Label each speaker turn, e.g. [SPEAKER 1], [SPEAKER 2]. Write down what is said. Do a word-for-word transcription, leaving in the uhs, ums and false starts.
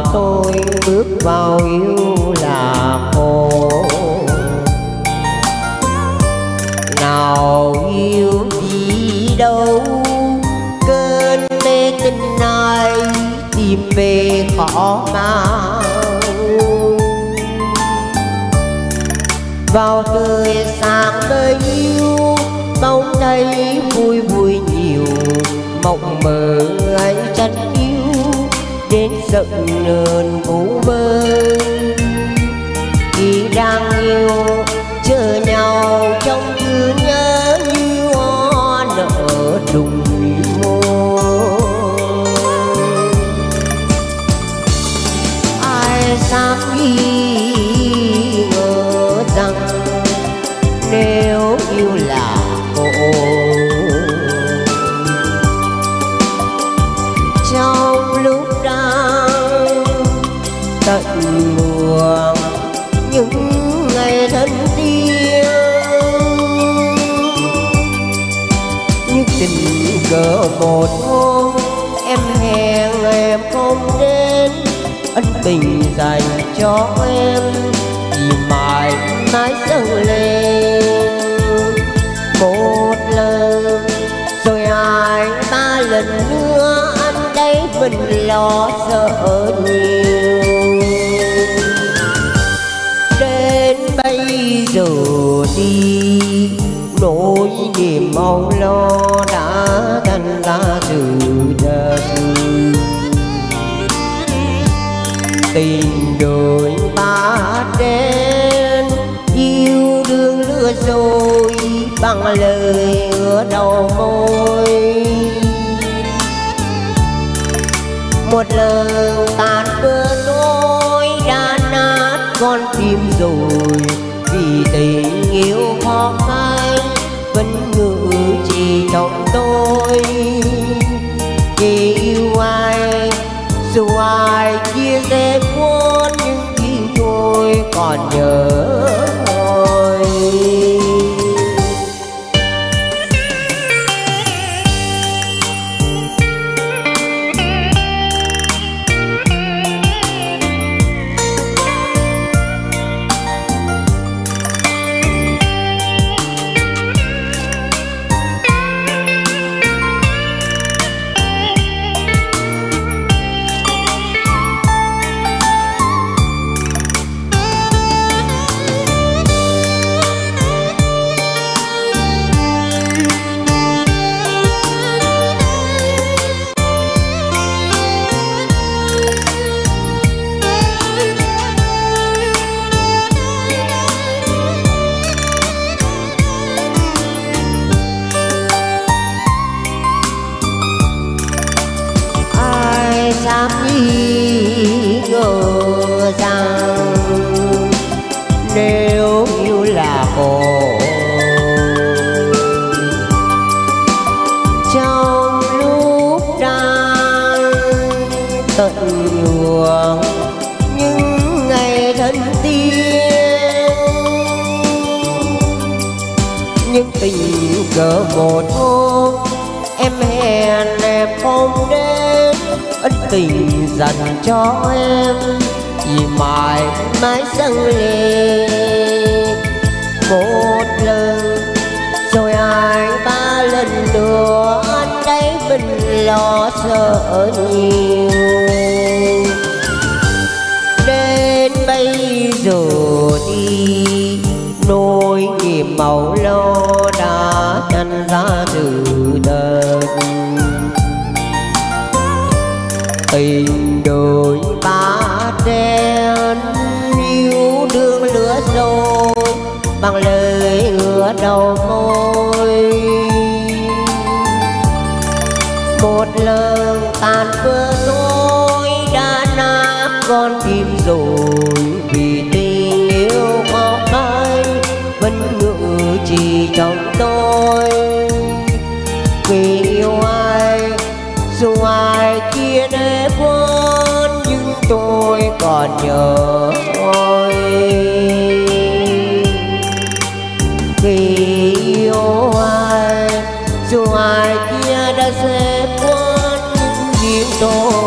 [SPEAKER 1] nào tôi bước vào yêu là khổ, nào yêu gì đâu cơn mê tình này tìm về khó mà. Vào thời sáng mới yêu bỗng thấy vui vui nhiều, mộng mơ ấy chân yêu đến giận nơn vu vơ. Khi đang yêu chờ nhau trong cứ nhớ như hoa nở đùng môi. Ai dám nghi ngờ rằng nếu yêu là khổ, trong lúc đang tận buồn những ngày thân thiết, như tình cờ một hôm em hẹn em không đến, ân tình dành cho em thì mãi mãi dâng lên. Một lần rồi hai ba lần nữa anh đấy mình lo sợ nhiều. Đến bây giờ đi nỗi niềm âu lo đã thành ra từ giờ. Tình đời ba đen yêu đương lừa dối bằng lời hứa đầu môi. Một lần tàn bữa nỗi đã nát con tim rồi, vì tình yêu khó khăn vẫn ngự chỉ trong tôi. Khi yêu ai dù ai chia sẻ cuốn nhưng khi tôi còn nhớ thôi. Dám nghi ngờ rằng nếu yêu là khổ, trong lúc đang tận hưởng những ngày thân thiết, nhưng tình cờ một hôm em hẹn em không đến, ân tình dành cho em thì mãi mãi dâng lên. Một lần rồi hai ba lần nữa anh đấy mình lo sợ nhiều. Đến bây giờ đi nỗi niềm màu lo đã thành ra từ đời. Tình đời ba đen yêu đương lửa dối bằng lời hứa đầu môi. Một lần tàn bữa nỗi đã nát con tim rồi, vì tình yêu khó phai vẫn ngự chỉ trong tôi. Vì yêu ai dù ai kia để quên nhưng tôi còn nhớ tôi. Vì yêu ai dù ai kia đã sẽ quên nhưng riêng tôi